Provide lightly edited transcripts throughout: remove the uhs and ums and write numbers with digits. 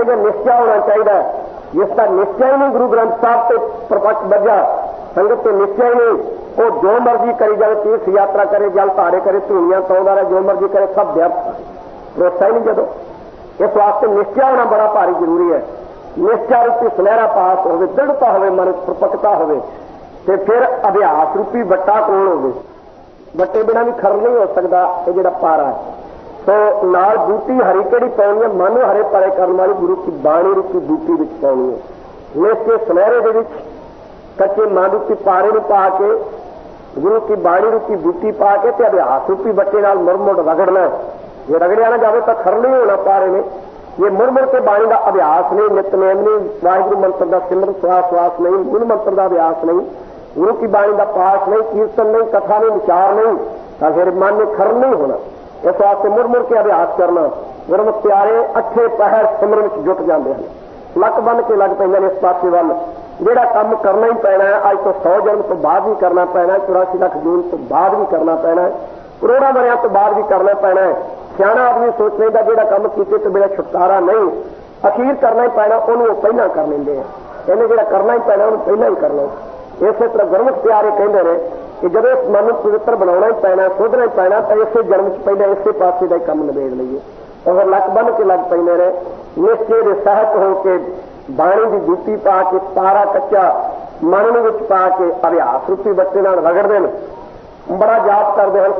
निश्चय होना चाहिए। जिसका निश्चय नहीं गुरु ग्रंथ साहब से प्रपक्ष बजा, संगत से निश्चय नहीं, वो जो मर्जी करी जाए, तीर्थ यात्रा करे, जल धारे करे, धूनियां पाँदा रहे, जो मर्जी करे, सब व्यर्थ भरोसा ही नहीं। जो इस वास्ते निश्चय होना बड़ा भारी जरूरी है। निश्चय रूपी सुनहरा पास हो, दृढ़ता हो, मन प्रपक्ता हो, फिर अभ्यास रूपी बट्टा कोल हो। बट्टे बिना भी खर नहीं हो सकता ये जो पारा है। तो नाल बूटी हरी केड़ी पानी है, मन हरे परे करने वाली गुरु की बाणी रूपी बूटी विच पानी है। इसके सुनहरे दे विच कच्चे मन रूपी पारे नूं पा के, गुरु की बाणी रूपी बूटी पा के ते अभ्यास रूपी बट्टे नाल मुड़ रगड़ना। जे रगड़िया ना जाए तो खर नहीं होना पारे में। ये मुड़ के बाणी का अभ्यास नहीं, नितनेम नहीं, वाहिगुरु मंत्र का सिमरन श्वास नहीं, मूल मंत्र का अभ्यास नहीं, गुरु की बाणी का पाठ नहीं, कीर्तन नहीं, कथा नहीं, विचार नहीं, तो फिर मन में खर नहीं होना। इस वास्ते मुड़ के अभ्यास करना। गुरमुख प्यारे अठे पहर सिमरन जुट जाते हैं, लक बन के लग पेंगे इस पासे वाल। जोड़ा काम करना ही पैना है, अज तो 100 जन्म तो बाद भी करना पैना है, 84 लाख जून तो बाद भी करना पैना है, करोड़ों मरिया तो बाद भी करना पैना है। सियाणा आदमी सोच लेंगे जोड़ा काम किए तो मेरा छुटकारा नहीं, अखीर करना ही पैना, उन्होंने पहला कर लेंगे। इन्हें जो करना ही पैना उन्होंने पहला ही करना। इस तरह गुरमुख प्यारे कहते हैं कि जब इस मन को पवित्र बनाना ही पैना, सुधरना ही पैना, तो इसे जन्म से पहले इसे पासे का काम निबेड़ लीए। और लक बन के लग पेंदे ने, निश्चय दे सहत होकर बाणी की जूती पा के, पारा कच्चा मन विच पा के अभ्यास रूपी बच्चे नाल रगड़ते हैं, बड़ा जाप करते हैं,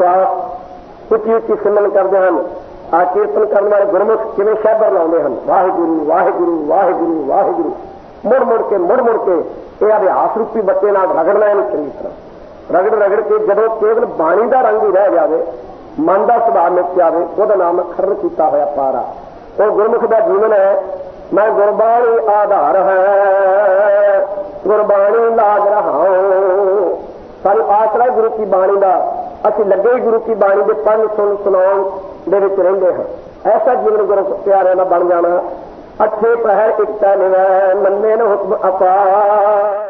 श्वास उच्ची उच्ची सिमरन करते हैं। आ कीर्तन करने वाले गुरमुख किवें शैबर लाते हैं, वाहिगुरु वाहिगुरु वाहिगुरु वाहिगुरु, मुड़ के ये अभ्यास रूपी बच्चे नाल रगड़ना है। चंगी तरह रगड़ के जदों केवल बाणी का रंग ही रह जाए, मन का सुभाव मिट जाए, वह नाम खरन किया होया पारा। तो गुरमुख का जीवन है, मैं गुरबाणी आधार है, गुरबाणी लाग रहा हूं। सानू आसरा गुरु की बाणी का, असीं लगे गुरु की बाणी के पढ़ सुन सुनाउण दे विच रहिंदे हां। ऐसा जीवन गुरु प्यारिਆਂ ਦਾ बन जाना। अठे पहर एक तन नन्ने न हुक्म अपार।